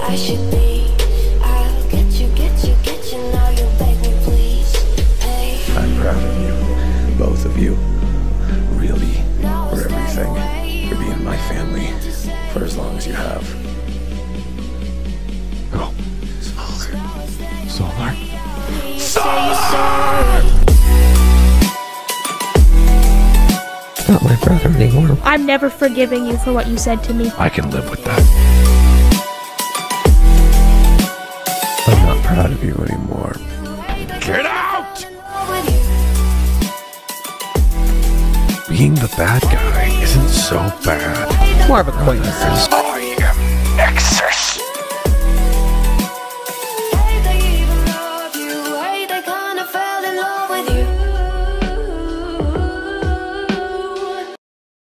I should be. I'll get you, now you beg me please. Hey. I'm proud of you, both of you. Really, for everything, for being my family, for as long as you have. Go. Solar. Not my brother anymore. I'm never forgiving you for what you said to me. I can live with that. I'm not proud of you anymore. Get out! Being the bad guy isn't so bad. More of acquaintances. I am Nexus.